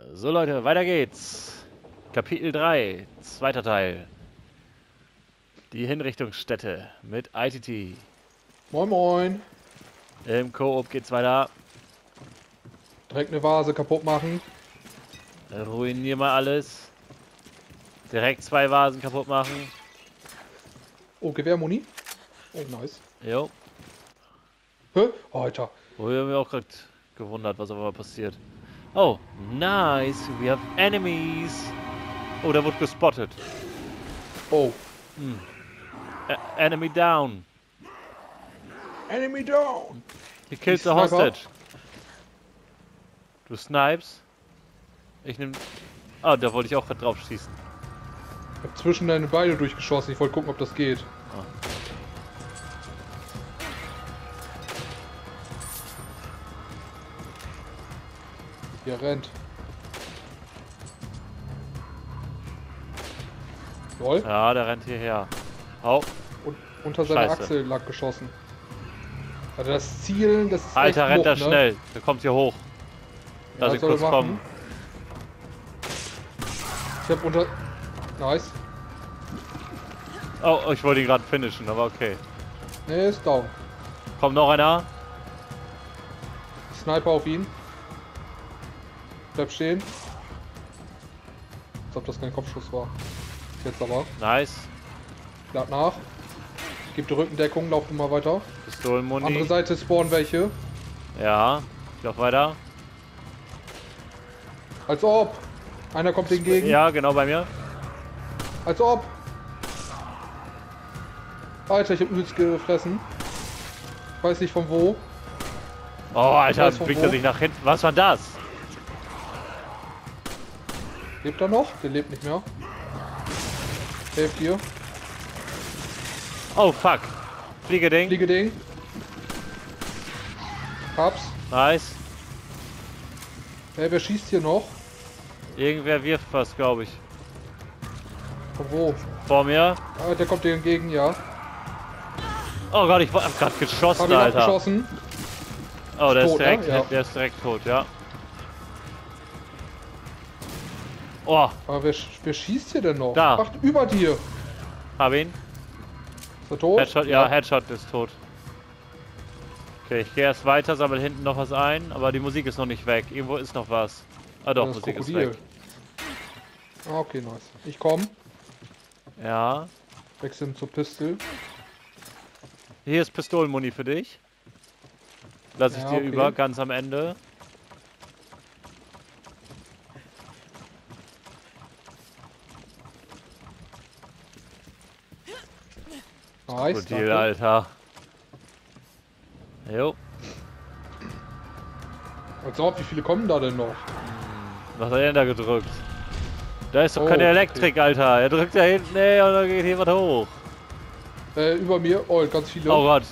So Leute, weiter geht's. Kapitel 3, zweiter Teil. Die Hinrichtungsstätte mit ITT. Moin moin. Im Koop geht's weiter. Direkt eine Vase kaputt machen. Ruinier mal alles. Direkt 2 Vasen kaputt machen. Oh, Gewehrmuni. Oh, nice. Jo. Hä? Oh, Alter. Wo haben wir auch gerade gewundert, was auf einmal passiert. Oh, nice. We have enemies. Oh, da wurde gespottet. Oh. Enemy down. Enemy down. He killed the Sniper. hostage. Du snipes. Ich nehm... Ah, da wollte ich auch gerade drauf schießen. Ich hab zwischen deine Beine durchgeschossen. Ich wollte gucken, ob das geht. Ah. Hier rennt. Lol. Ja, der rennt hierher. Au. Und unter seiner Scheiße. Achsel lag geschossen. Also das Zielen, das ist Alter, echt rennt er Wucht, ne? schnell. Der kommt hier hoch. Ja, Lass ihn soll kurz er kommen. machen. Ich hab unter... Nice. Oh, ich wollte ihn gerade finishen, aber okay. Ne, ist down. Kommt noch einer. Sniper auf ihn. Bleib stehen. Als ob das kein Kopfschuss war. Jetzt aber. Nice. Lad nach. Gib die Rückendeckung, lauf du mal weiter. Pistolenmuni. Andere Seite spawnen welche. Ja. Ich lauf weiter. Als ob. Einer kommt entgegen. Ja, genau bei mir. Als ob. Alter, ich hab übelst gefressen. Weiß nicht von wo. Oh, Alter, weiß von bringt wo. er sich nach hinten. Was war das? Lebt er noch? Der lebt nicht mehr. Hilft dir. Oh, fuck. Fliegeding. Fliegeding. Hab's. Nice. Hey, wer schießt hier noch? Irgendwer wirft was, glaube ich. Von wo? Vor mir. Ah, der kommt dir entgegen, ja. Oh Gott, ich hab gerade geschossen, Hab ihn Alter. abgeschossen. Oh, der ist tot, ne? direkt, Ja. der ist direkt tot, ja. Oh, Aber wer schießt hier denn noch? Da. Ach, über dir. hab ihn. Ist er tot? Headshot, ja, Headshot ist tot. Okay, ich gehe erst weiter, sammle hinten noch was ein, aber die Musik ist noch nicht weg. Irgendwo ist noch was. Ah doch, Das Musik ist Krokodil. weg. Ah, okay, nice. Ich komm. Ja. Wechseln zur Pistol. Hier ist Pistolenmuni für dich. Lass ich Ja, dir okay. über, ganz am Ende. Nice, Krokodil, danke. Alter. Jo. Als ob, wie viele kommen da denn noch? Was hat er denn da gedrückt? Da ist doch Oh, keine Elektrik, Alter. Er drückt da hinten, ey, und dann geht jemand hoch. Über mir. Oh, ganz viele. Oh Gott.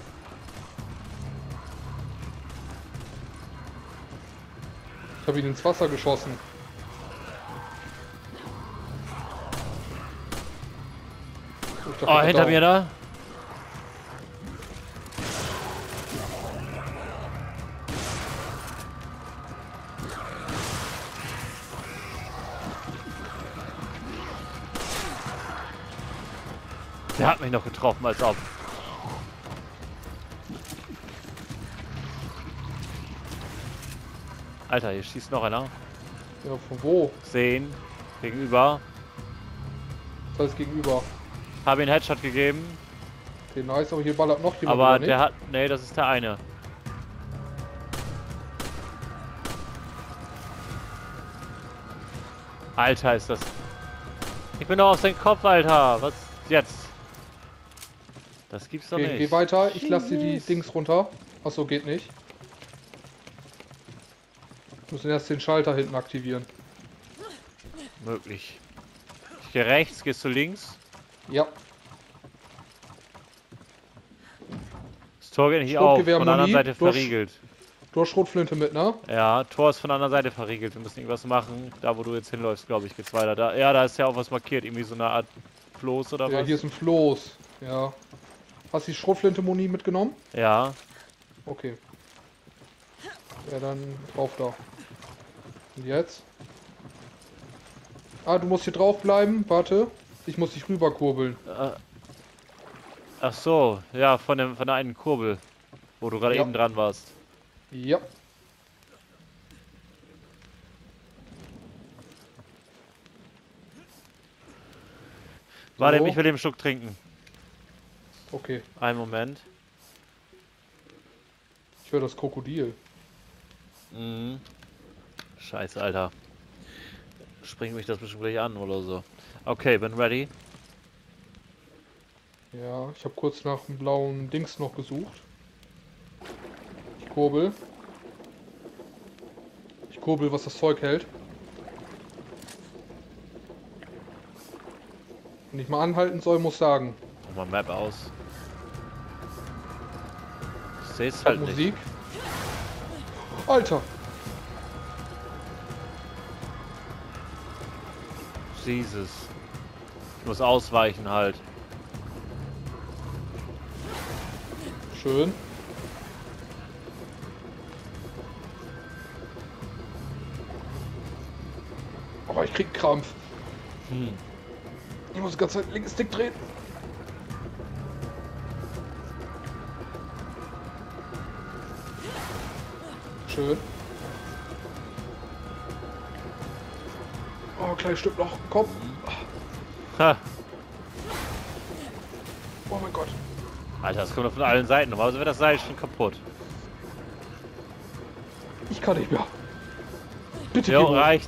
Ich habe ihn ins Wasser geschossen. Ich dachte, Oh, er hinter down. mir da. Der hat mich noch getroffen, als ob. Alter, hier schießt noch einer. Ja, von wo? Sehen. Gegenüber. Das heißt gegenüber. Habe ihn Headshot gegeben. Okay, nice, aber hier ballert noch jemand. Aber oder nicht? der hat... Nee, das ist der eine. Alter, ist das... Ich bin doch auf seinen Kopf, Alter. Was jetzt? Das gibt's doch Okay, nicht. geh weiter. Ich lasse dir die Jesus. Dings runter. Achso, geht nicht. Wir müssen erst den Schalter hinten aktivieren. Möglich. Ich gehe rechts, gehst du links. Ja. Das Tor geht nicht auf. Von der anderen Sturmgewehr-Muni Seite durch- verriegelt. Du hast Schrotflinte mit, ne? Ja, Tor ist von der anderen Seite verriegelt. Wir müssen irgendwas machen. Da, wo du jetzt hinläufst, glaube ich, geht's weiter. Da, ja, da ist ja auch was markiert. Irgendwie so eine Art Floß oder Ja, was? hier ist ein Floß. Ja. Hast du die Schrotflinte-Muni mitgenommen? Ja. Okay. Ja, dann drauf da. Und jetzt? Ah, du musst hier drauf bleiben. Warte. Ich muss dich rüberkurbeln. Ach so, ja, von der einen Kurbel, wo du gerade Ja. eben dran warst. Ja. Warte, So. ich will den Schluck trinken. Okay. Einen Moment. Ich höre das Krokodil. Mhm. Scheiße, Alter. Springt mich das bestimmt gleich an oder so. Okay, bin ready. Ja, ich habe kurz nach dem blauen Dings noch gesucht. Ich kurbel. Ich kurbel, was das Zeug hält. Wenn ich mal anhalten soll, muss sagen. Mach mal Map aus. Ich seh's Hat halt nicht. Musik. Alter! Jesus. Ich muss ausweichen halt. Schön. Aber ich krieg Krampf. Ich muss die ganze Zeit linken Stick drehen. Schön. Oh, kleines Stück noch. Kopf. Ha. Oh mein Gott. Alter, das kommt doch von allen Seiten. Normalerweise wird das Seil schon kaputt. Ich kann nicht mehr. Bitte Jo, geh hoch. reicht.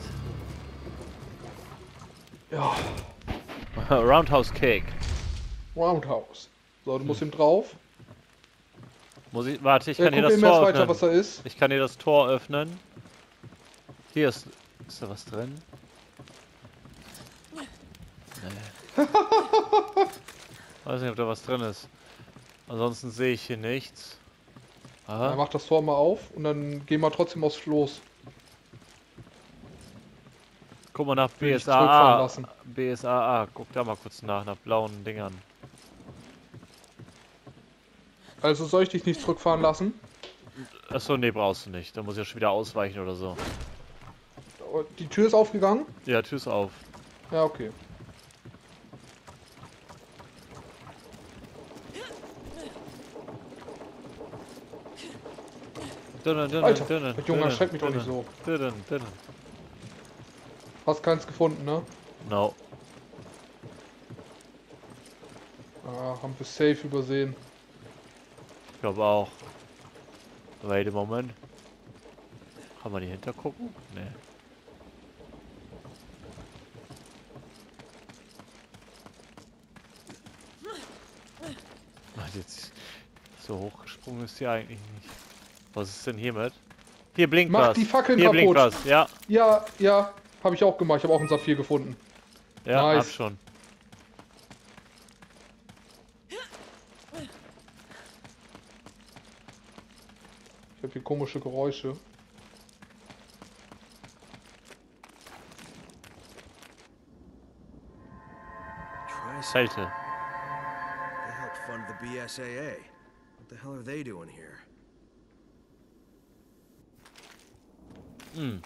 Ja. Roundhouse Kick. Roundhouse. So, du musst ihm drauf. Muss ich. Warte, ich Ja, kann hier guck das eben erst Tor weiter, was öffnen. da ist. Ich kann hier das Tor öffnen. Hier ist. Ist da was drin? Nee. Weiß nicht, ob da was drin ist. Ansonsten sehe ich hier nichts. Ja, Aha. mach das Tor mal auf und dann gehen wir trotzdem aufs Floß. Guck mal nach Will ich zurückfahren BSAA. lassen. BSAA. Guck da mal kurz nach blauen Dingern. Also soll ich dich nicht zurückfahren lassen? Achso, nee, brauchst du nicht. Da muss ich ja schon wieder ausweichen oder so. Oh, die Tür ist aufgegangen? Ja, Tür ist auf. Ja, okay. Alter, Junge, erschreck mich doch nicht so. Hast keins gefunden, ne? No. Ah, haben wir safe übersehen. Ich glaube auch. Wait a moment. Kann man die hinter gucken? Nee. Jetzt so hochgesprungen ist die eigentlich nicht. Was ist denn hiermit? Hier blinkt Mach was. die Fackeln Hier blinkt kaputt. was. Ja, Ja, ja, habe ich auch gemacht. Ich habe auch einen Saphir gefunden. ja, Nice. hab schon. Ich habe hier komische Geräusche. Kälte. They help fund the BSAA. What the hell are they doing here? Hm.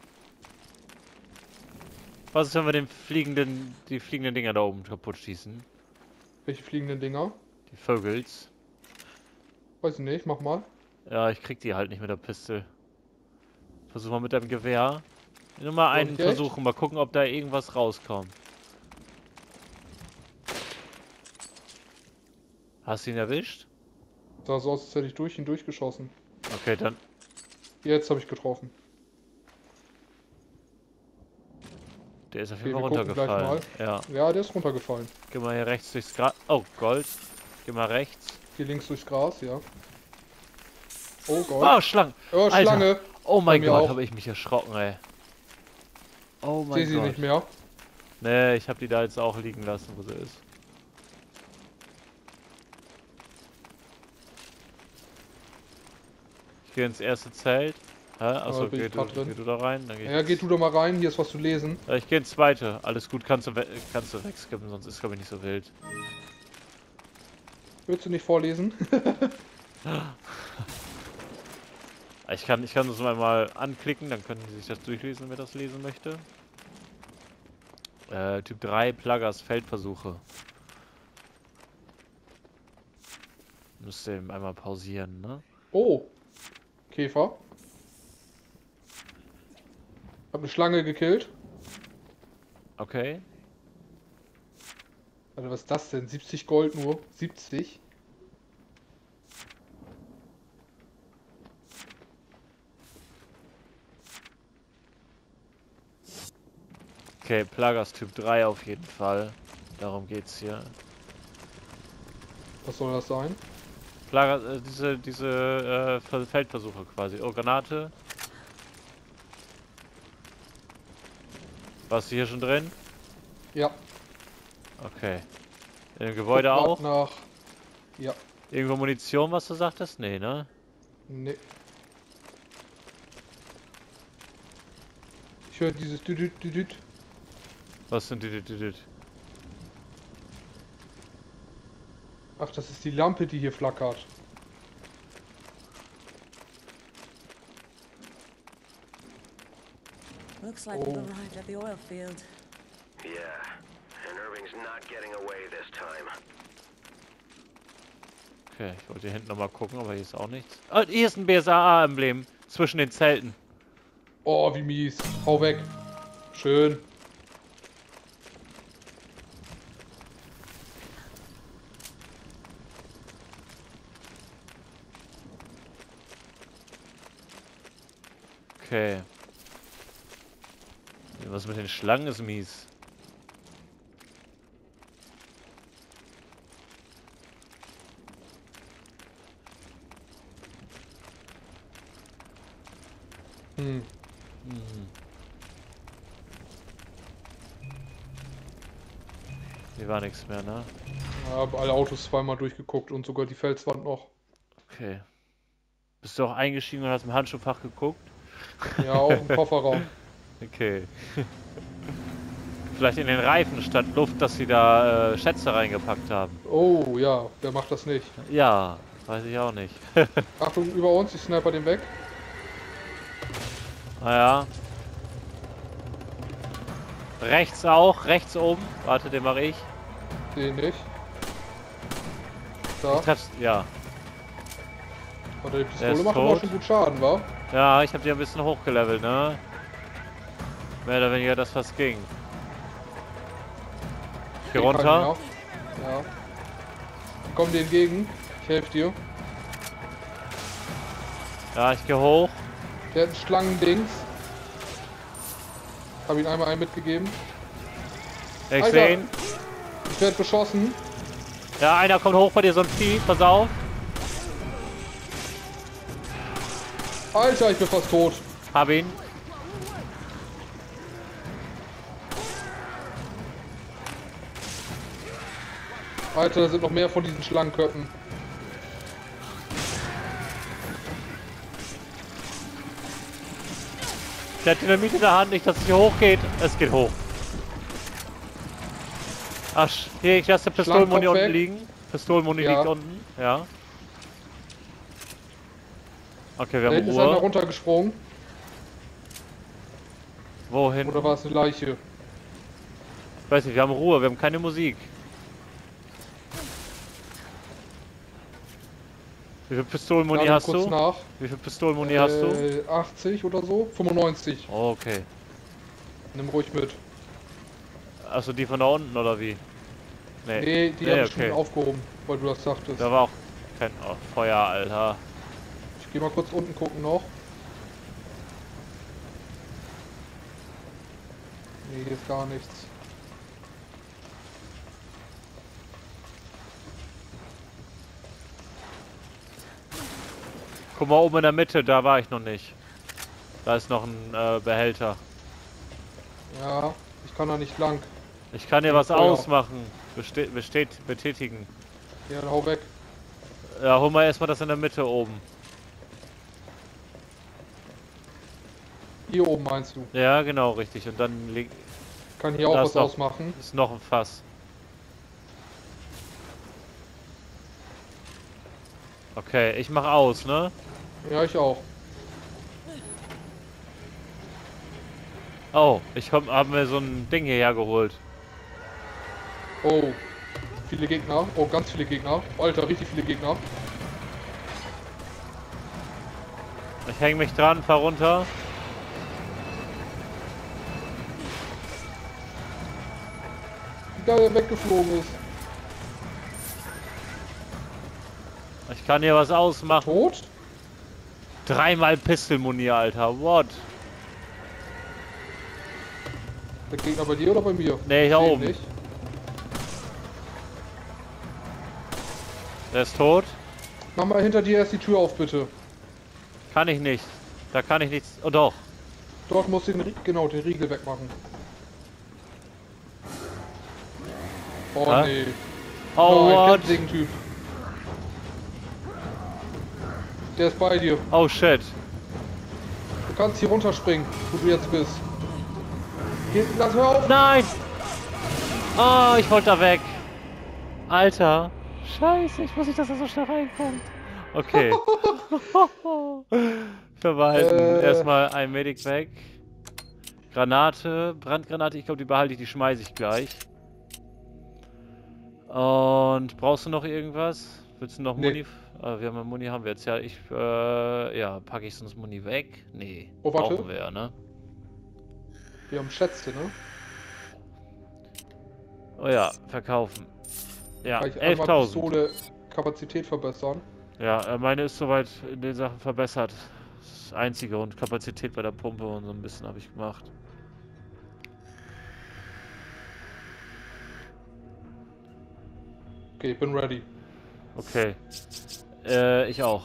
Was ist, wenn wir die fliegenden Dinger da oben kaputt schießen? Welche fliegenden Dinger? Die Vögels. Weiß ich nicht, mach mal. Ja, ich krieg die halt nicht mit der Pistole. Versuch mal mit deinem Gewehr. Nur mal einen Okay. versuchen, mal gucken, ob da irgendwas rauskommt. Hast du ihn erwischt? Sah so aus, als hätte ich durch ihn durchgeschossen. Okay, dann. Jetzt habe ich getroffen. Der ist auf Okay, jeden Fall wir gucken gleich runtergefallen. Ja, Ja, der ist runtergefallen. geh mal hier rechts durchs Gras. Oh, Gold. Geh mal rechts. Hier links durchs Gras, ja. Oh Gott. Oh, Schlangen. Oh, Alter. Schlange. Oh mein Bei mir Gott, auch. habe ich mich erschrocken, ey. Oh Sehe mein sie Gott. nicht mehr. Nee, ich habe die da jetzt auch liegen lassen, wo sie ist. Ich gehe ins erste Zelt. Hä? Achso, bin ich grad drin. geh du da rein. Dann geh ich. Ja, geh du doch mal rein, hier ist was zu lesen. Ja, ich gehe ins zweite. Alles gut, kannst du wegskippen, sonst ist glaube ich nicht so wild. Willst du nicht vorlesen? Ich kann das mal anklicken, dann können Sie sich das durchlesen, wer das lesen möchte. Typ 3, Plagas Feldversuche. Müsste eben einmal pausieren, ne? Oh, Käfer. Hab eine Schlange gekillt. Okay. Alter, was ist das denn? 70 Gold nur? 70? Okay, Plagas Typ 3 auf jeden Fall. Darum geht's hier. Was soll das sein? Plagas, diese Feldversuche quasi. Oh, Granate. Warst du hier schon drin? Ja. Okay. In dem Gebäude Guck auch? grad nach. Ja. Irgendwo Munition, was du sagtest? Nee, ne? Nee. Ich höre dieses Düdüt, Düdüt. Was sind die? Ach, das ist die Lampe, die hier flackert. Looks like we've arrived at the oil field. Yeah, and Irving's not getting away this time. Okay, ich wollte hier hinten nochmal gucken, aber hier ist auch nichts. Oh, hier ist ein BSAA-Emblem zwischen den Zelten. Oh, wie mies. Hau weg. Schön. Okay. Was mit den Schlangen ist mies. Hm. Hier war nichts mehr, ne? Ich habe alle Autos zweimal durchgeguckt und sogar die Felswand noch. Okay. Bist du auch eingestiegen und hast im Handschuhfach geguckt? Ja, auch im Kofferraum. Okay. Vielleicht in den Reifen statt Luft, dass sie da Schätze reingepackt haben. Oh ja, wer macht das nicht? Ja, weiß ich auch nicht. Achtung, über uns, ich sniper den weg. Naja. Rechts auch, rechts oben. Warte, den mache ich. Den nicht. Da. Ich treff's, ja. Warte, die Der Pistole ist macht aber tot. schon gut Schaden, wa? Ja, ich habe die ein bisschen hochgelevelt, ne? Mehr oder weniger das, was ging. Geh Den kann ich runter. noch. Ja. Komm dir entgegen. Ich helfe dir. Ja, ich gehe hoch. Der hat ein Schlangendings. Hab ihn einmal mitgegeben. Ich Alter. sehe ihn. Ich werde beschossen. Ja, einer kommt hoch bei dir, so ein Vieh. Pass auf. Alter, ich bin fast tot. Hab ihn. Alter, da sind noch mehr von diesen Schlangenköpfen. Der hat Dynamit in der Hand, nicht, dass es hier hochgeht. Es geht hoch. Ach, hier, ich lasse Pistolenmuni Schlangenkopf unten weg. liegen. Pistolenmuni Ja. liegt unten, ja. Okay, wir Da haben hinten ist einer Ruhe. runtergesprungen. Wohin? Oder war es eine Leiche? Ich weiß nicht, wir haben Ruhe, wir haben keine Musik. Wie viel Pistolenmuni Lade hast kurz du? nach. Wie viel Pistolenmuni hast du? 80 oder so? 95. Oh, okay. Nimm ruhig mit. Achso, die von da unten oder wie? Nee, die Nee, habe ich schon okay. aufgehoben, weil du das sagtest. Da war auch kein Feuer, Alter. Ich geh mal kurz unten gucken noch. Nee, hier ist gar nichts. Guck mal oben in der Mitte, da war ich noch nicht. Da ist noch ein Behälter. Ja, ich kann da nicht lang. Ich kann dir was Feuer. ausmachen. Betätigen. Ja, dann hau weg. Ja, hol mal erstmal das in der Mitte oben. Hier oben meinst du? Ja, genau, richtig. Und dann liegt Kann hier auch Da was ist noch- ausmachen. ist noch ein Fass. Okay, ich mach aus, ne? Ja, ich auch. Oh, hab mir so ein Ding hierher geholt. Oh. Viele Gegner. Oh, ganz viele Gegner. Alter, richtig viele Gegner. Ich hänge mich dran, fahr runter. Wie geil er weggeflogen ist. Ich kann hier was ausmachen. Tot? 3-mal Pistolmuni, Alter. What? Der Gegner bei dir oder bei mir? Nee, hier Seh ihn oben. nicht. Der ist tot. Mach mal hinter dir erst die Tür auf, bitte. Kann ich nicht. Da kann ich nichts. Oh doch. Dort musst du den Riegel wegmachen. Oh Hä? nee. Oh, Ein what? Kettensägen-Typ. Der ist bei dir. Oh, shit. Du kannst hier runterspringen, wo du jetzt bist. Lass, hör auf! Nein! Oh, ich wollte da weg. Alter. Scheiße, ich wusste nicht, dass er so schnell reinkommt. Okay. Verwalten. Erstmal ein Medic weg. Granate, Brandgranate, ich glaube, die behalte ich, die schmeiße ich gleich. Und brauchst du noch irgendwas? Willst du noch Nee. Muni? Wir haben ja Muni, haben wir jetzt ja. Ja, packe ich sonst Muni weg? Nee. Oh, warte. Brauchen wir ja, ne? Wir haben Schätze, ne? Oh ja, verkaufen. Ja, Kann ich einmal 11.000. Pistole Kapazität verbessern? Ja, meine ist soweit in den Sachen verbessert. Das Einzige und Kapazität bei der Pumpe und so ein bisschen habe ich gemacht. Okay, ich bin ready. Okay. Ich auch.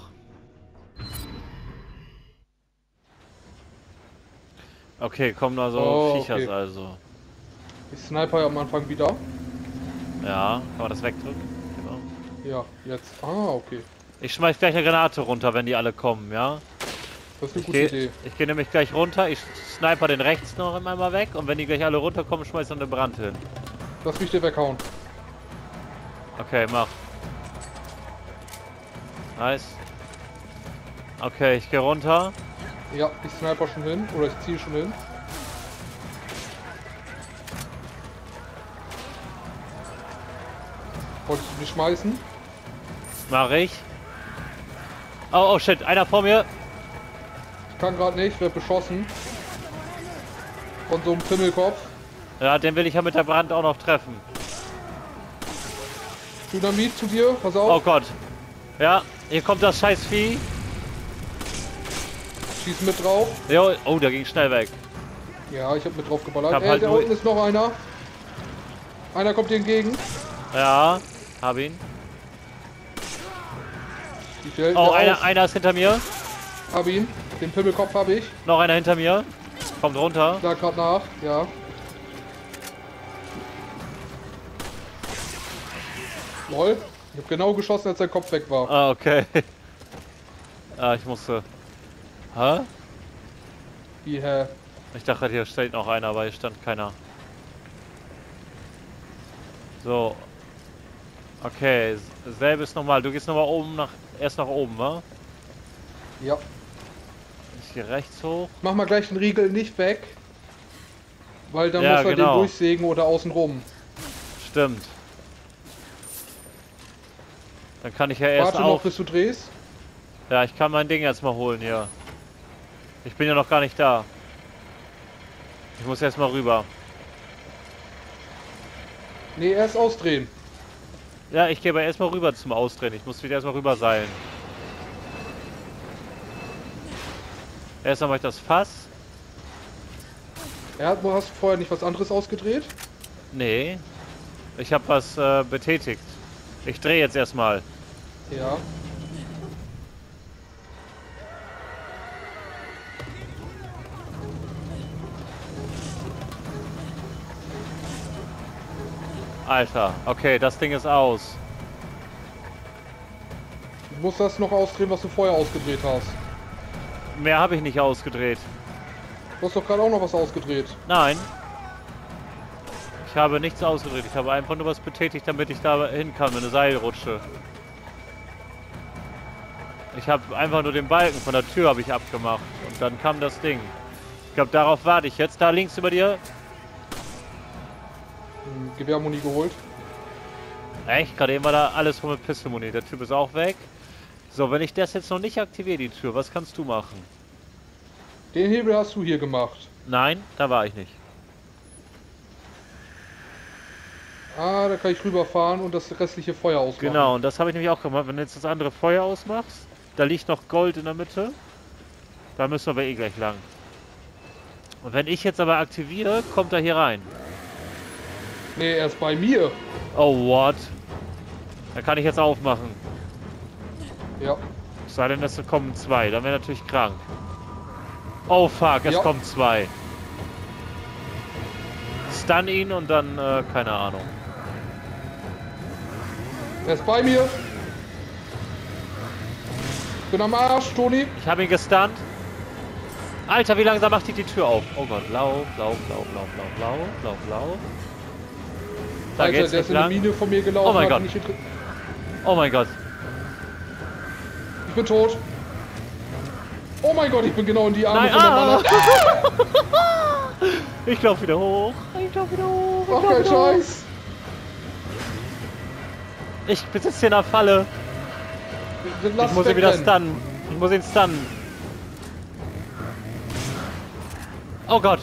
Okay, kommen also Oh, Viechers okay. also. Ich sniper ja am Anfang wieder. Ja, kann man das wegdrücken? Genau. Ja, jetzt. Ah, okay. Ich schmeiß gleich eine Granate runter, wenn die alle kommen, ja? Das ist eine Ich gute Idee. gehe nämlich gleich runter, ich sniper den rechts noch einmal weg und wenn die gleich alle runterkommen, schmeiß ich noch eine Brand hin. Lass mich dir weghauen. Okay, mach. Nice. Okay, ich gehe runter. Ja, ich sniper schon hin. Oder ich ziehe schon hin. Wolltest du die schmeißen? Mach ich. Oh, oh shit, einer vor mir. Ich kann gerade nicht, werd beschossen. Von so einem Pimmelkopf. Ja, den will ich ja mit der Brand auch noch treffen. Dynamit zu dir, pass Oh auf. Gott. Ja, hier kommt das scheiß Vieh. Schieß mit drauf. Jo, oh, der ging schnell weg. Ja, ich hab mit drauf Ich geballert. hab halt da nur- unten ist noch einer. Einer kommt dir entgegen. Ja, hab ihn. Ich hält Oh, auf. einer ist hinter mir. Hab ihn. Den Pimmelkopf hab ich. Noch einer hinter mir. Kommt runter. Da grad nach. Ja. Lol. Ich hab genau geschossen, als sein Kopf weg war. Ah, okay. Ah, ich musste. Hä? Wie, Ich dachte, hier steht noch einer, aber hier stand keiner. So. Okay, selbes nochmal. Du gehst nochmal oben erst nach oben, wa? Ja. Ich gehe rechts hoch. Mach mal gleich den Riegel nicht weg. Weil dann Ja, muss er genau. den durchsägen oder außen rum. Stimmt. Dann kann ich ja erst Warte noch, auf. bis du drehst. Ja, ich kann mein Ding jetzt mal holen hier. Ich bin ja noch gar nicht da. Ich muss erst mal rüber. Nee, erst ausdrehen. Ja, ich gehe aber erstmal rüber zum Ausdrehen. Ich muss wieder erstmal rüber seilen. Erstmal mache ich das Fass. Ja, du hast vorher nicht was anderes ausgedreht? Nee. Ich habe was betätigt. Ich drehe jetzt erstmal. Ja. Alter, okay, das Ding ist aus. Du musst das noch ausdrehen, was du vorher ausgedreht hast. Mehr habe ich nicht ausgedreht. Du hast doch gerade auch noch was ausgedreht. Nein. Ich habe nichts ausgedreht. Ich habe einfach nur was betätigt, damit ich da hin kann mit einer Seilrutsche. Ich habe einfach nur den Balken von der Tür habe ich abgemacht und dann kam das Ding. Ich glaube, darauf warte ich jetzt. Da links über dir. Gewehrmuni geholt. Echt? Gerade eben war da alles voll mit Pistolmuni. Der Typ ist auch weg. So, wenn ich das jetzt noch nicht aktiviere, die Tür, was kannst du machen? Den Hebel hast du hier gemacht. Nein, da war ich nicht. Ah, da kann ich rüberfahren und das restliche Feuer ausmachen. Genau, und das habe ich nämlich auch gemacht. Wenn du jetzt das andere Feuer ausmachst, da liegt noch Gold in der Mitte. Da müssen wir aber eh gleich lang. Und wenn ich jetzt aber aktiviere, kommt er hier rein. Nee, er ist bei mir. Oh, what? Da kann ich jetzt aufmachen. Ja. Es sei denn, es kommen zwei. Dann wäre natürlich krank. Oh, fuck, es kommen zwei. Stun ihn und dann, keine Ahnung. Er ist bei mir. Bin am Arsch, Toni. Ich habe ihn gestunt. Alter, wie langsam macht die Tür auf? Oh Gott, lauf, lauf, lauf, lauf, lauf, lauf, lauf, lauf. Da Alter, geht's der ist in lang. eine Mine von mir gelaufen. Oh mein hat Gott. mich gekriegt. Oh mein Gott. Ich bin tot. Oh mein Gott, ich bin genau in die Arme Nein, von der Mann. Ich lauf wieder hoch. Ich lauf wieder hoch. Ach, kein Scheiß. Ich besitze hier in der Falle. Lass Ich muss ihn wieder wegrennen. stunnen. Ich muss ihn stunnen. Oh Gott.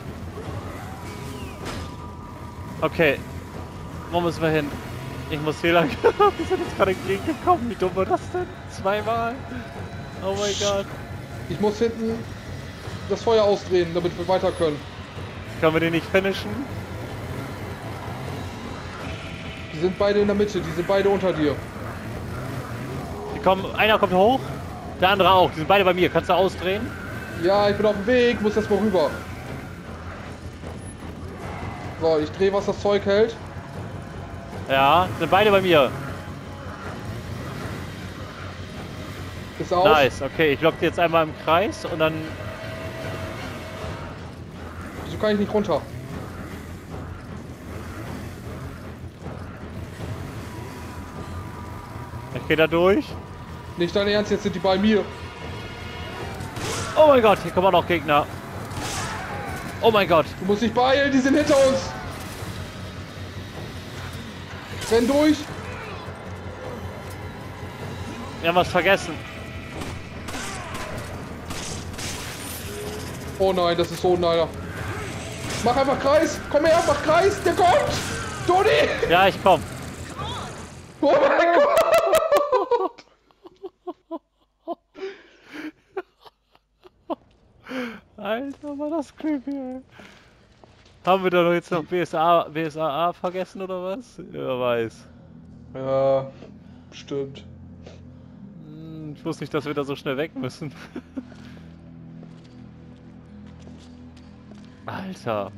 Okay. Wo müssen wir hin? Ich muss hier lang. Wir sind jetzt gerade entgegengekommen. Wie dumm war das denn? Zweimal. Oh mein Gott. Ich muss hinten das Feuer ausdrehen, damit wir weiter können. Können wir den nicht finishen? Die sind beide in der Mitte, die sind beide unter dir. Die kommen. Einer kommt hoch. Der andere auch. Die sind beide bei mir. Kannst du ausdrehen? Ja, ich bin auf dem Weg, muss erst mal rüber. So, ich drehe, was das Zeug hält. Ja, sind beide bei mir. Ist aus. Nice, okay, ich lock die jetzt einmal im Kreis und dann. Wieso kann ich nicht runter? Ich geh da durch. Nicht dein Ernst, jetzt sind die bei mir. Oh mein Gott, hier kommen auch noch Gegner. Oh mein Gott. Du musst dich beeilen, die sind hinter uns. Renn durch. Wir haben was vergessen. Oh nein, das ist so ein Neider. Mach einfach Kreis. Komm her, mach Kreis. Der kommt. Toni. Ja, ich komm. Oh mein Gott. Alter, war das creepy, ey. Haben wir da noch jetzt noch BSAA vergessen oder was? Wer weiß. Ja, stimmt. Ich wusste nicht, dass wir da so schnell weg müssen. Alter.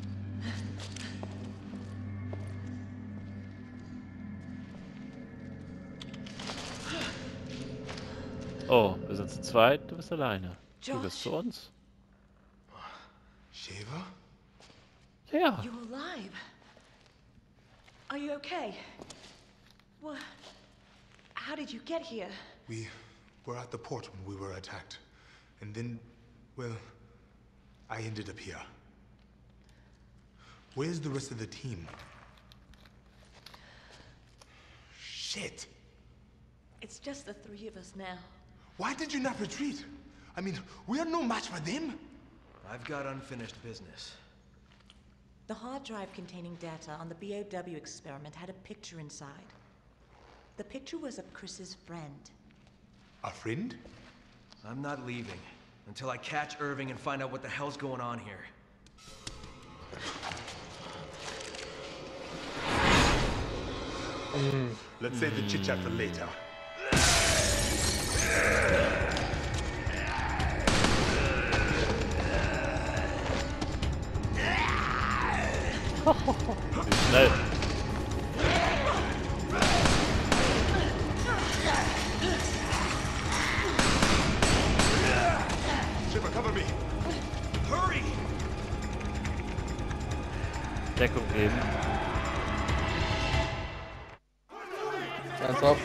Oh, wir sind zu zweit, du bist alleine. Du bist zu uns. Shiva? Ja. You're alive. Are you okay? What? How did you get here? We were at the port when we were attacked. And then, well, I ended up here. Where's the rest of the team? Shit! It's just the three of us now. Why did you not retreat? I mean, we are no match for them. I've got unfinished business. The hard drive containing data on the BOW experiment had a picture inside. The picture was of Chris's friend. A friend? I'm not leaving until I catch Irving and find out what the hell's going on here. Let's save the chit-chat for later. Schnell. Shiva, cover me. Hurry! Deckung geben. Ernsthaft.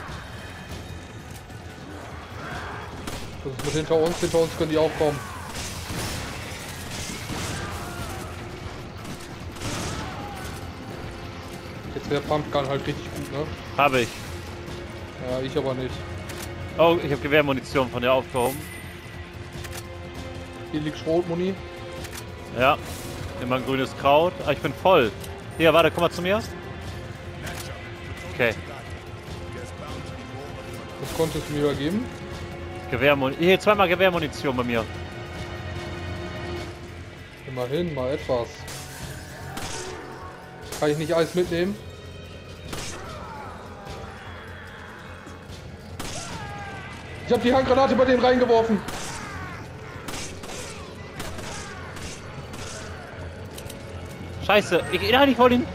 Das ist mit hinter uns können die auch kommen. Der Pumpgun halt richtig gut, ne? Habe ich. Ja, ich aber nicht. Oh, ich habe Gewehrmunition von der aufgehoben. Hier liegt Schrotmuni. Ja. Immer ein grünes Kraut. Ah, ich bin voll. Hier, warte, komm mal zu mir. Okay. Das konntest du mir übergeben. Gewehrmunition. Hier, zweimal Gewehrmunition bei mir. Immerhin, mal etwas. Kann ich nicht alles mitnehmen? Ich habe die Handgranate bei denen reingeworfen. Scheiße. Nein, ich wollte ihn.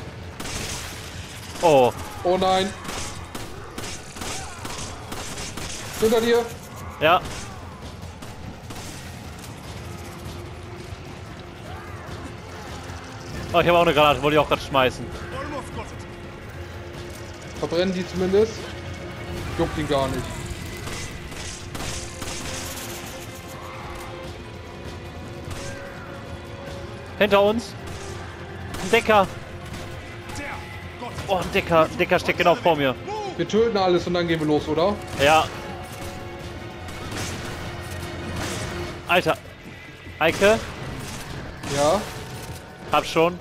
Oh. Oh nein. Hinter dir. Ja. Oh, ich habe auch eine Granate. Wollte ich auch gerade schmeißen. Verbrennen die zumindest. Juckt ihn gar nicht. Hinter uns. Ein Decker. Oh, ein Decker. Ein Decker steckt genau vor mir. Wir töten alles und dann gehen wir los, oder? Ja. Alter. Eike. Ja. Hab schon.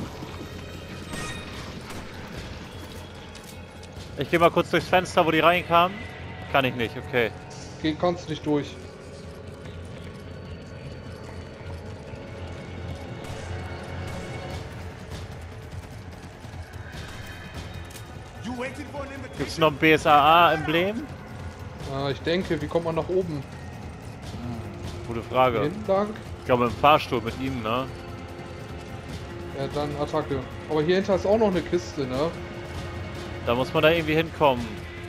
Ich gehe mal kurz durchs Fenster, wo die reinkamen. Kann ich nicht, okay. Kannst du nicht durch. Gibt es noch ein BSAA-Emblem? Ich denke, wie kommt man nach oben? Gute Frage. Hinten lang? Ich glaube im Fahrstuhl mit ihm, ne? Ja, dann Attacke. Aber hier hinter ist auch noch eine Kiste, ne? Da muss man da irgendwie hinkommen.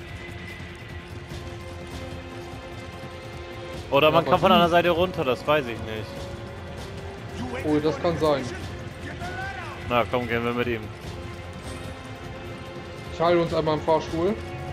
Oder Ja, man aber kann von wie? einer Seite runter, das weiß ich nicht. Oh, das kann sein. Na komm, gehen wir mit ihm. Ich heile uns einmal im Fahrstuhl.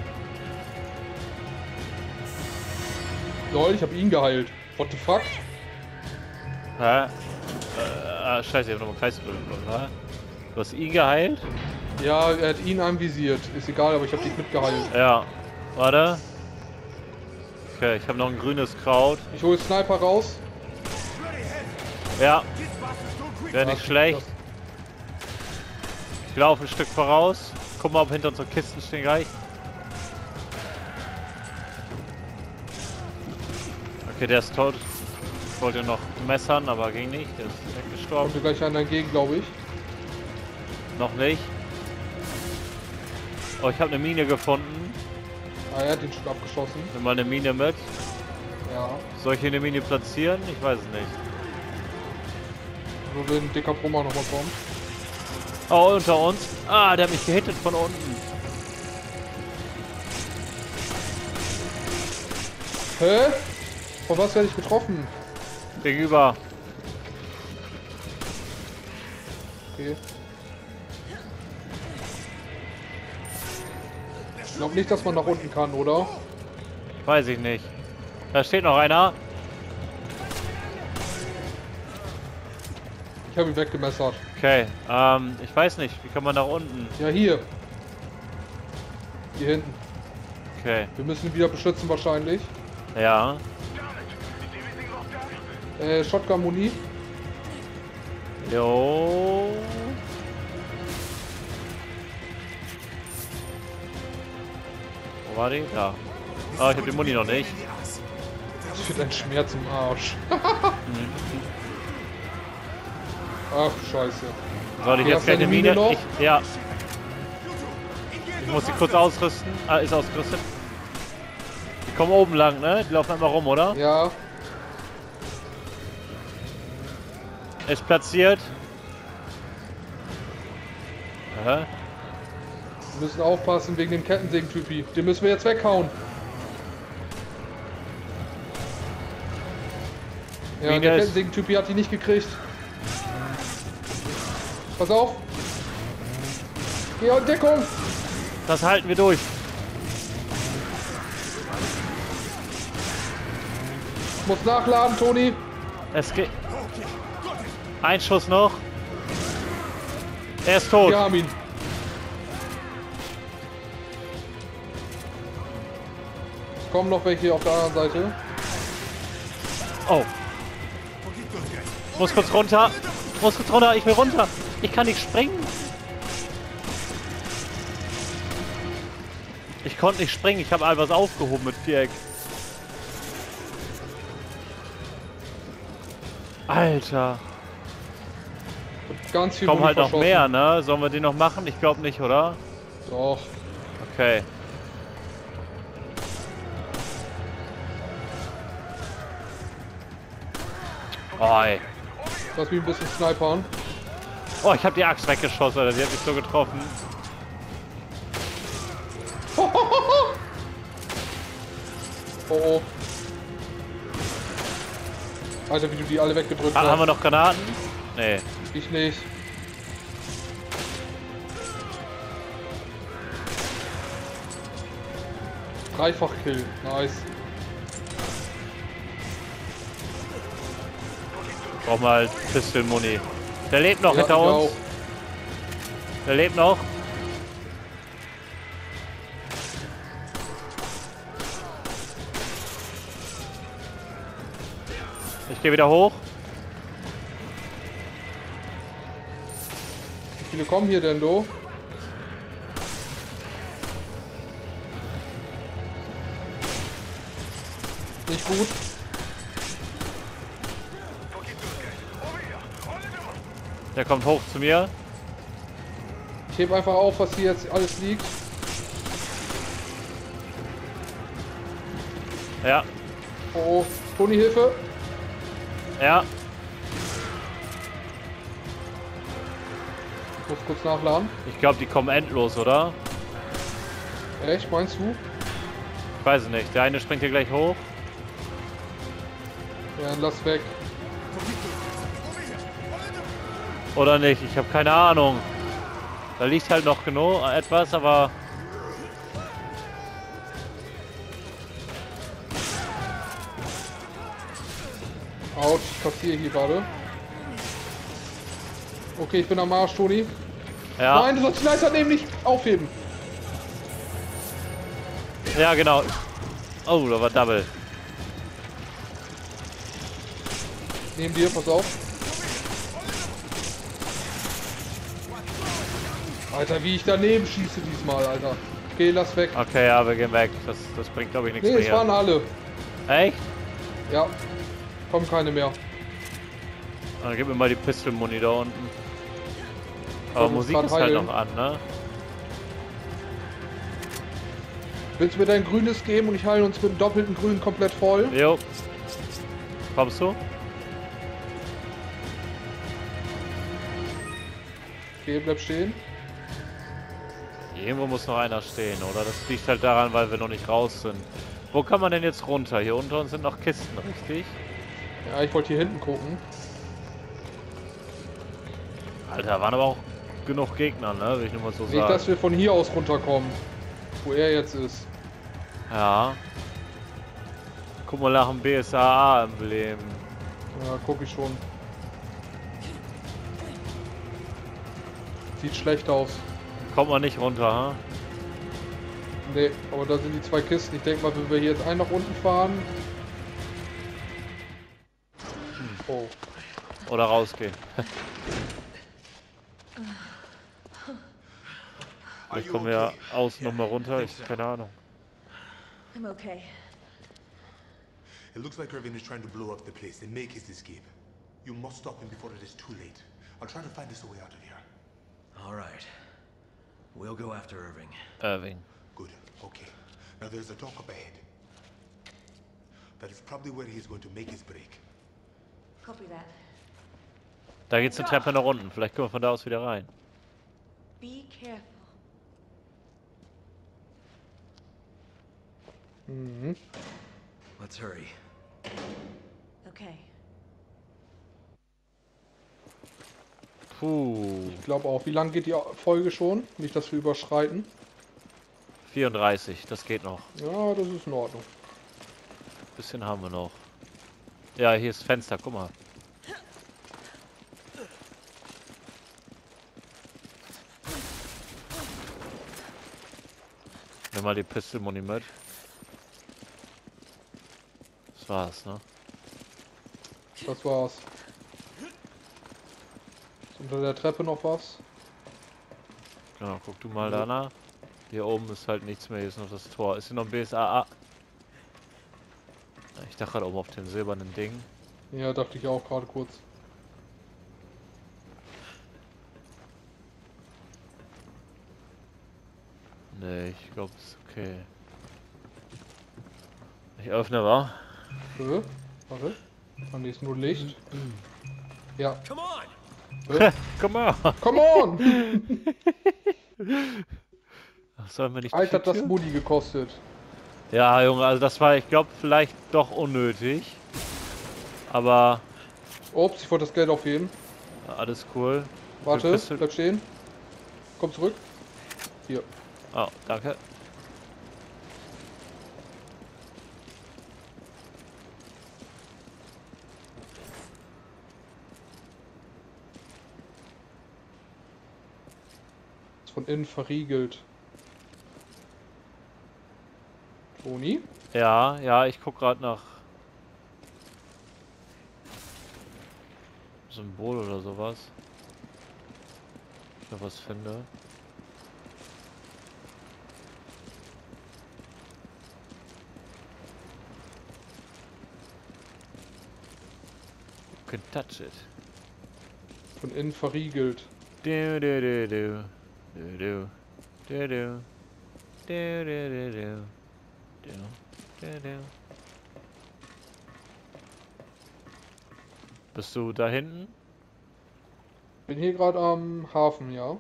Lol, ich habe ihn geheilt. What the fuck? Hä? Scheiße, ich hab nochmal Kreis gedrückt, oder? Du hast ihn geheilt? Ja, er hat ihn anvisiert. Ist egal, aber ich habe dich mitgeheilt. Ja. Warte. Okay, ich habe noch ein grünes Kraut. Ich hole Sniper raus. Ja. Wäre nicht schlecht. Ich laufe ein Stück voraus. Guck mal, ob hinter uns so Kisten stehen gleich. Okay, der ist tot. Ich wollte noch messern, aber ging nicht. Der ist weggestorben. Kommt mir gleich einer entgegen, glaube ich. Noch nicht. Oh, ich habe eine Mine gefunden. Ah, er hat ihn schon abgeschossen. Nimm mal eine Mine mit. Ja. Soll ich hier eine Mine platzieren? Ich weiß es nicht. Nur wenn dicker Brummer nochmal kommt. Oh, unter uns. Ah, der hat mich gehittet von unten. Hä? Von was werde ich getroffen? Gegenüber. Okay. Ich glaube nicht, dass man nach unten kann, oder? Weiß ich nicht. Da steht noch einer. Ich habe ihn weggemessert. Okay, ich weiß nicht. Wie kann man nach unten? Ja, hier. Hier hinten. Okay, Wir müssen ihn wieder beschützen wahrscheinlich. ja. Shotgun-Muni. Jo. Wo war die? Da. Oh, ich hab die Muni noch nicht. Das wird ein Schmerz im Arsch. Ach, scheiße. Soll ich Okay, jetzt hast gleich du eine eine Mine Mine? noch? Ja. Ich muss sie kurz ausrüsten. Ah, ist ausgerüstet. Die kommen oben lang, ne? Die laufen einmal rum, oder? Ja, Ist platziert. Aha. wir müssen aufpassen wegen dem Kettensägen-Typi. Den müssen wir jetzt weghauen. Ja, Mine der ist- Kettensägen-Typi hat die nicht gekriegt. Pass auf. Geh in Deckung. Das halten wir durch. Muss nachladen, Toni. Es geht. Ein Schuss noch. Er ist tot. Wir haben ihn. kommen noch welche auf der anderen Seite. Oh. Muss kurz runter. Muss kurz runter. Ich will runter. Ich kann nicht springen. Ich konnte nicht springen. Ich habe all was aufgehoben mit Viereck. Alter. Ganz viel Kommen Muni halt noch verschossen. mehr, ne? Sollen wir den noch machen? Ich glaube nicht, oder? Doch. Okay. Oh, ey. Lass mich ein bisschen snipern. Oh, ich habe die Axt weggeschossen, Alter. Die hat mich so getroffen. Oh oh. Alter, wie du die alle weggedrückt Haben wir hast. noch Granaten? Nee. Ich nicht. Dreifach Kill. Nice. Brauch mal Pistol-Muni. Der lebt noch Ja, hinter ich uns. auch. Der lebt noch. Ich gehe wieder hoch. Wie viele kommen hier denn, du? Nicht gut. Der kommt hoch zu mir. Ich heb einfach auf, was hier jetzt alles liegt. Ja, Oh oh. Toni, Hilfe. ja. Ich muss kurz nachladen. Ich glaube, die kommen endlos, oder? Echt, meinst du? Ich weiß es nicht. Der eine springt hier gleich hoch. Ja, dann lass weg. Oder nicht? Ich habe keine Ahnung. Da liegt halt noch genug etwas, aber... Autsch, ich kassiere hier gerade. Okay, ich bin am Arsch, Toni. Ja, Nein, du sollst die Leiter neben nicht aufheben. ja genau. Oh, da war Double. Neben dir, pass auf. Alter, wie ich daneben schieße diesmal, Alter. Okay, lass weg. Okay, ja, wir gehen weg. Das bringt, glaube ich, nichts Nee, es waren mehr. alle. Echt? Ja. Kommen keine mehr. Dann gib mir mal die Pistol-Muni da unten. Aber Ich muss Musik grad ist halt heilen. noch an, ne? Willst du mir dein grünes geben und ich heile uns mit dem doppelten Grün komplett voll? Jo. Kommst du? Okay, bleib stehen. Irgendwo muss noch einer stehen, oder? Das liegt halt daran, weil wir noch nicht raus sind. Wo kann man denn jetzt runter? Hier unter uns sind noch Kisten, richtig? Ja, ich wollte hier hinten gucken. Alter, waren aber auch genug Gegner, ne? Will ich nur mal so Nicht, dass sagen. wir von hier aus runterkommen. Wo er jetzt ist. Ja. Guck mal nach dem BSAA-Emblem. Ja, guck ich schon. Sieht schlecht aus. Kommt man nicht runter, ha? Nee, aber da sind die zwei Kisten. Ich denke mal, wenn wir hier jetzt einen nach unten fahren. Oh. Oder rausgehen. Vielleicht kommen wir außen nochmal runter. Ich keine Ahnung. I'm okay. It looks like Irving is trying to blow up the place and make his escape. You must stop him before it is too late. I'll try to find us a way out of here. All right. We'll go after Irving. Irving. Good. Okay. Now there's a dock up ahead. That is probably where he is going to make his break. Copy that. Da geht's eine Treppe nach unten. Vielleicht können wir von da aus wieder rein. Be careful. Mhm. Let's hurry. Okay. Puh. Ich glaube auch. Wie lange geht die Folge schon? Nicht, dass wir überschreiten. 34, das geht noch. Ja, das ist in Ordnung. Bisschen haben wir noch. Ja, hier ist Fenster, guck mal. Nimm mal die Pistol-Muni mit. Das war's, ne? Das war's. Ist unter der Treppe noch was? Genau, guck du mal danach. Hier oben ist halt nichts mehr, hier ist noch das Tor. Ist hier noch ein BSAA? Ich dachte gerade oben auf dem silbernen Ding. Ja, dachte ich auch gerade kurz. Nee, ich glaube, es ist okay. Ich öffne, wa? Warte. Ah, nee, ist nur Licht. Ja. Come on! Komm mal! Come on! Ach, sollen wir nicht Alter, hat die das Tür? Muni gekostet. Ja, Junge, also das war, ich glaube, vielleicht doch unnötig. Aber Ups, ich wollte das Geld aufheben. alles cool. Warte, Bist du- bleib stehen. Komm zurück. Hier. Oh, danke. Ist von innen verriegelt. Toni? Ja, ja, ich guck gerade nach Symbol oder sowas. Ich noch was finde. You can touch it. Von innen verriegelt. Du du du du. Du du. Du du. Du du du du. Du du du. Bist du da hinten? Bin hier gerade am Hafen, ja.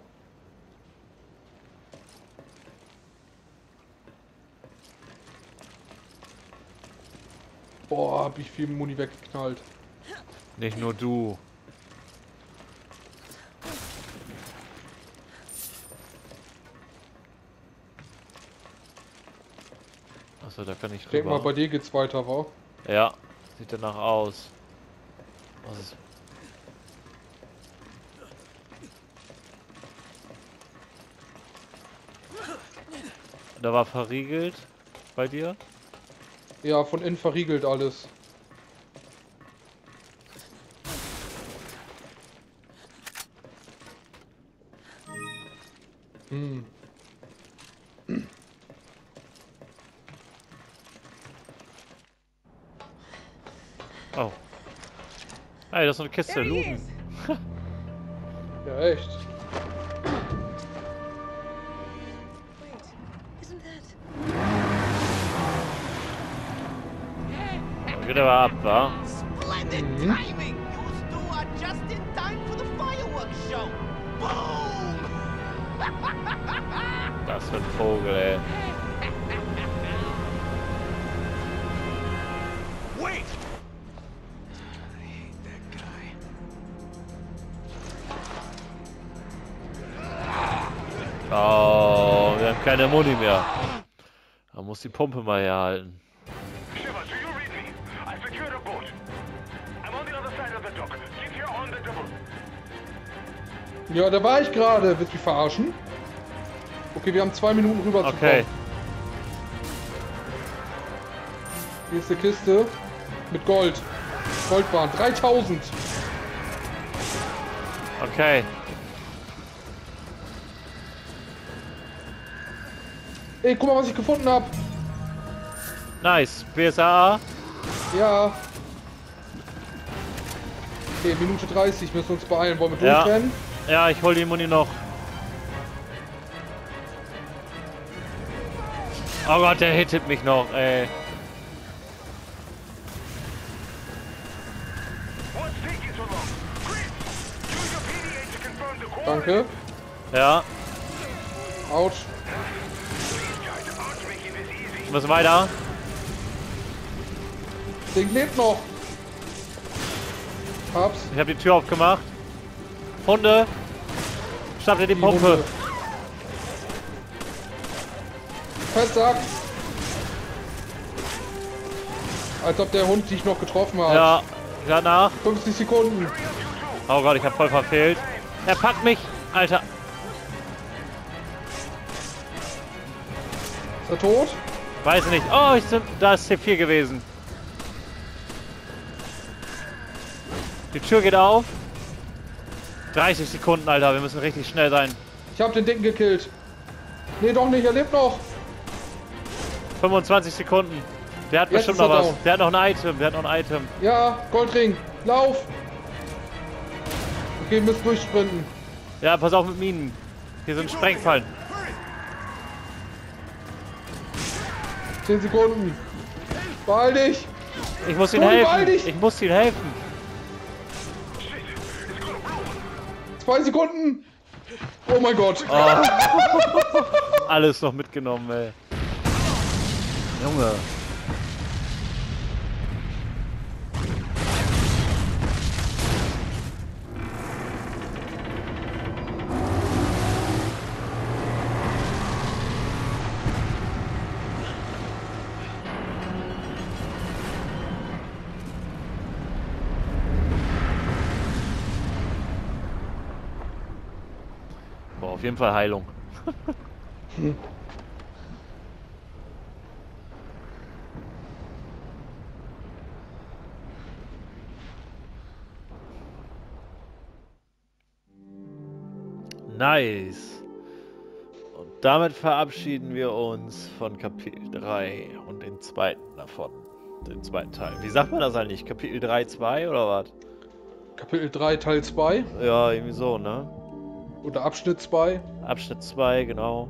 Boah, hab ich viel Muni weggeknallt. Nicht nur du. Achso, da kann ich Ich denke mal, rüber. bei dir geht's weiter, wa? Ja, sieht danach aus. Was ist? Da war verriegelt bei dir? Ja, von innen verriegelt alles. Hm. Oh. Hey, das ist eine Kiste, Luden. Ja, echt. Wait, isn't that... Geht aber ab, wa? Splendid timing! You two are just in time for the fireworks show! Boom! Das für ein Vogel, ey. Wait! I hate that guy. Oh, wir haben keine Muni mehr. Man muss die Pumpe mal herhalten. Shiva, do you read me? I secured a boat. I'm on the other side of the dock. Keep here on the double. Ja, da war ich gerade. Willst du mich verarschen? Okay, wir haben 2 Minuten rüber zu Okay. kommen. Hier ist eine Kiste mit Gold. Goldbahn. 3000. Okay. Ey, guck mal, was ich gefunden habe. Nice. BSAA. Ja. Okay, Minute 30. Müssen uns beeilen. Wollen wir Ja. durchrennen? Ja, ich hol die Muni noch. Oh Gott, der hittet mich noch, ey. What's taking so long? Chris! Use your PDA to confirm the coordinates. Danke. Ja, Autsch. Please, Judge, aren't making this easy. wir müssen weiter. Das Ding lebt noch. Hab's. Ich habe die Tür aufgemacht. Hunde. Startet die Pumpe. Hunde. Festsack. Als ob der Hund dich noch getroffen hat. Ja, danach. 50 Sekunden. Oh Gott, ich habe voll verfehlt. Er packt mich. Alter. Ist er tot? Weiß nicht. Oh, da ist C4 gewesen. Die Tür geht auf. 30 Sekunden, Alter. Wir müssen richtig schnell sein. Ich hab den Dicken gekillt. Nee, doch nicht. Er lebt noch. 25 Sekunden. Der hat Jetzt bestimmt ist er noch was. down. Der hat noch ein Item. Der hat noch ein Item. Ja, Goldring. Lauf. Okay, wir müssen durchsprinten. Ja, pass auf mit Minen. Hier sind Sprengfallen. 10 Sekunden. Beeil dich. Ich muss ihm Beeil helfen. dich. Ich muss ihm helfen. 2 Sekunden. Oh mein Gott. Alles noch mitgenommen, ey. Junge. Boah, auf jeden Fall Heilung. Nice. Und damit verabschieden wir uns von Kapitel 3 und den zweiten davon. Den zweiten Teil. Wie sagt man das eigentlich? Kapitel 3, 2 oder was? Kapitel 3, Teil 2. Ja, irgendwie so, ne? Oder Abschnitt 2. Abschnitt 2, genau.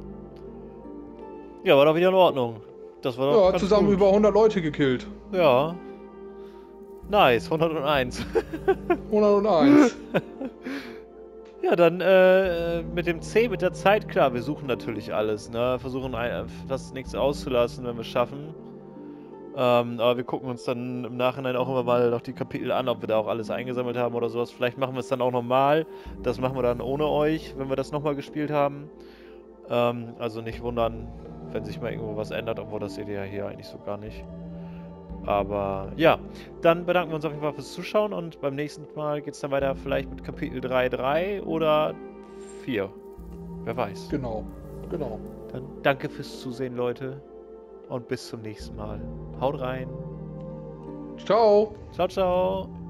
Ja, war doch wieder in Ordnung. Das war doch Ja, ganz zusammen gut. über 100 Leute gekillt. Ja. Nice, 101. 101. Ja, dann mit dem C, mit der Zeit, klar, wir suchen natürlich alles, ne? Versuchen fast nichts auszulassen, wenn wir es schaffen. Aber wir gucken uns dann im Nachhinein auch immer mal noch die Kapitel an, ob wir da auch alles eingesammelt haben oder sowas. Vielleicht machen wir es dann auch nochmal. Das machen wir dann ohne euch, wenn wir das nochmal gespielt haben. Also nicht wundern, wenn sich mal irgendwo was ändert, obwohl das seht ihr ja hier eigentlich so gar nicht. Aber ja, dann bedanken wir uns auf jeden Fall fürs Zuschauen und beim nächsten Mal geht es dann weiter vielleicht mit Kapitel 3.3 oder 4. Wer weiß. Genau. Dann danke fürs Zusehen, Leute. Und bis zum nächsten Mal. Haut rein. Ciao. Ciao, ciao.